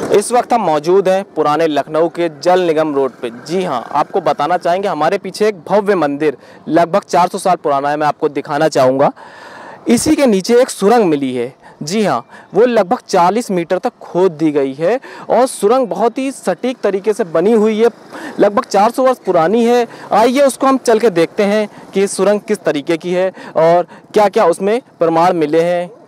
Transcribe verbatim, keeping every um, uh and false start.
इस वक्त हम मौजूद हैं पुराने लखनऊ के जल निगम रोड पे। जी हाँ, आपको बताना चाहेंगे हमारे पीछे एक भव्य मंदिर लगभग चार सौ साल पुराना है, मैं आपको दिखाना चाहूँगा। इसी के नीचे एक सुरंग मिली है। जी हाँ, वो लगभग चालीस मीटर तक खोद दी गई है और सुरंग बहुत ही सटीक तरीके से बनी हुई है, लगभग चार सौ वर्ष पुरानी है। आइए उसको हम चल के देखते हैं कि सुरंग किस तरीके की है और क्या क्या उसमें प्रमाण मिले हैं,